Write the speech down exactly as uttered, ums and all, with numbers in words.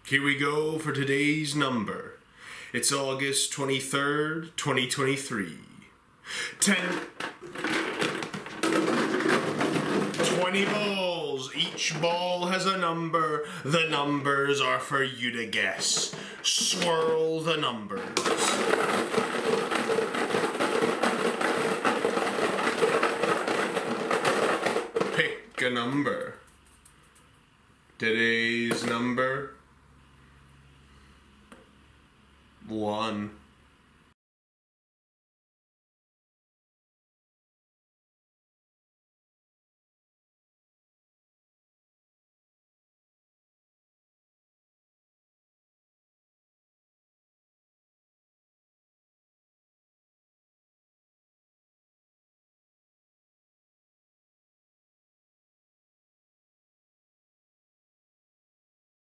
Here we go for today's number. It's August twenty-third, twenty twenty-three. Ten... twenty balls. Each ball has a number. The numbers are for you to guess. Swirl the numbers. Pick a number. Today's number... one.